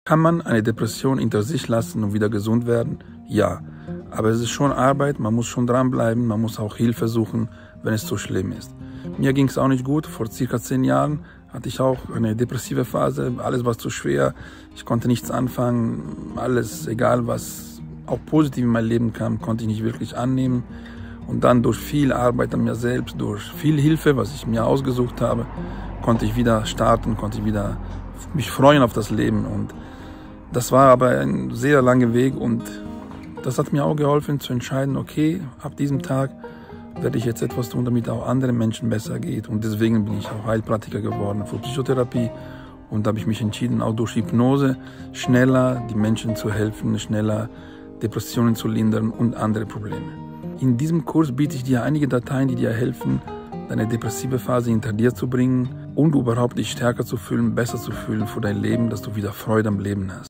Kann man eine Depression hinter sich lassen und wieder gesund werden? Ja, aber es ist schon Arbeit, man muss schon dranbleiben, man muss auch Hilfe suchen, wenn es so schlimm ist. Mir ging es auch nicht gut, vor circa 10 Jahren hatte ich auch eine depressive Phase, alles war zu schwer, ich konnte nichts anfangen, alles, egal was auch positiv in mein Leben kam, konnte ich nicht wirklich annehmen. Und dann durch viel Arbeit an mir selbst, durch viel Hilfe, was ich mir ausgesucht habe, konnte ich wieder starten, konnte ich wieder mich freuen auf das Leben. Und das war aber ein sehr langer Weg und das hat mir auch geholfen zu entscheiden, okay, ab diesem Tag werde ich jetzt etwas tun, damit auch anderen Menschen besser geht. Und deswegen bin ich auch Heilpraktiker geworden für Psychotherapie und da habe ich mich entschieden, auch durch Hypnose schneller die Menschen zu helfen, schneller Depressionen zu lindern und andere Probleme. In diesem Kurs biete ich dir einige Dateien, die dir helfen, deine depressive Phase hinter dir zu bringen und überhaupt dich stärker zu fühlen, besser zu fühlen für dein Leben, dass du wieder Freude am Leben hast.